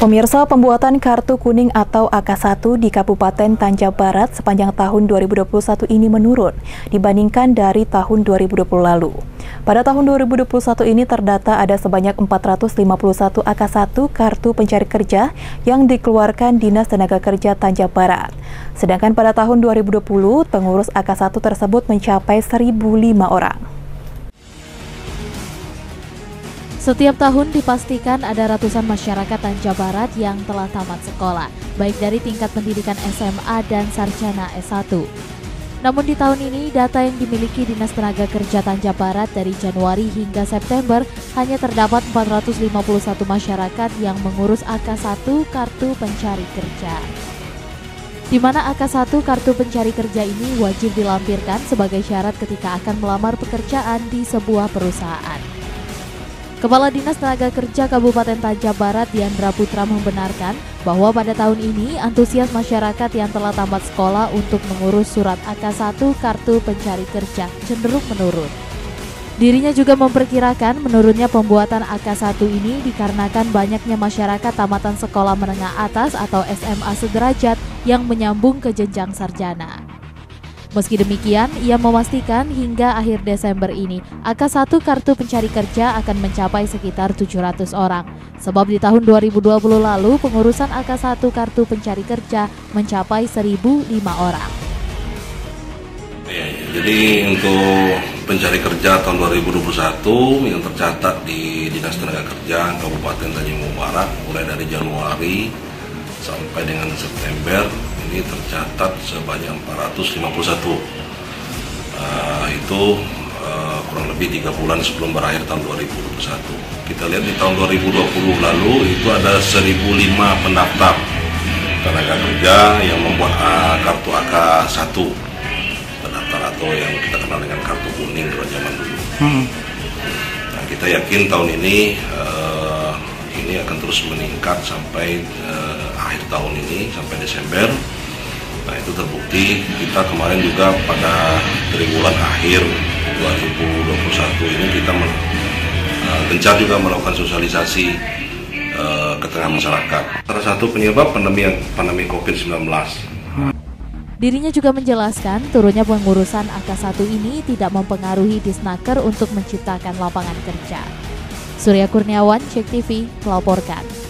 Pemirsa, pembuatan kartu kuning atau AK1 di Kabupaten Tanjab Barat sepanjang tahun 2021 ini menurun dibandingkan dari tahun 2020 lalu. Pada tahun 2021 ini terdata ada sebanyak 451 AK1 kartu pencari kerja yang dikeluarkan Dinas Tenaga Kerja Tanjab Barat. Sedangkan pada tahun 2020 pengurus AK1 tersebut mencapai 1.005 orang. Setiap tahun dipastikan ada ratusan masyarakat Tanjab Barat yang telah tamat sekolah, baik dari tingkat pendidikan SMA dan sarjana S1. Namun di tahun ini, data yang dimiliki Dinas Tenaga Kerja Tanjab Barat dari Januari hingga September hanya terdapat 451 masyarakat yang mengurus AK1 Kartu Pencari Kerja. Di mana AK1 Kartu Pencari Kerja ini wajib dilampirkan sebagai syarat ketika akan melamar pekerjaan di sebuah perusahaan. Kepala Dinas Tenaga Kerja Kabupaten Tanjab Barat Diandra Putra membenarkan bahwa pada tahun ini antusias masyarakat yang telah tamat sekolah untuk mengurus surat AK1 Kartu Pencari Kerja cenderung menurun. Dirinya juga memperkirakan menurunnya pembuatan AK1 ini dikarenakan banyaknya masyarakat tamatan sekolah menengah atas atau SMA sederajat yang menyambung ke jenjang sarjana. Meski demikian, ia memastikan hingga akhir Desember ini, AK1 Kartu Pencari Kerja akan mencapai sekitar 700 orang. Sebab di tahun 2020 lalu, pengurusan AK1 Kartu Pencari Kerja mencapai 1.005 orang. Jadi untuk pencari kerja tahun 2021 yang tercatat di Dinas Tenaga Kerja Kabupaten Tanjab Barat mulai dari Januari sampai dengan September ini tercatat sebanyak 451. Itu kurang lebih 3 bulan sebelum berakhir tahun 2021. Kita lihat di tahun 2020 lalu itu ada 1.005 pendaftar tenaga kerja yang membuat kartu AK1 pendaftar atau yang kita kenal dengan kartu kuning pada zaman dulu. Nah, kita yakin tahun ini akan terus meningkat sampai akhir tahun ini sampai Desember. Nah, itu terbukti kita kemarin juga pada triwulan akhir 2021 ini kita gencar juga melakukan sosialisasi ke tengah masyarakat. Salah satu penyebab pandemi COVID-19. Dirinya juga menjelaskan turunnya pengurusan AK1 ini tidak mempengaruhi Disnaker untuk menciptakan lapangan kerja. Surya Kurniawan, Cek TV, melaporkan.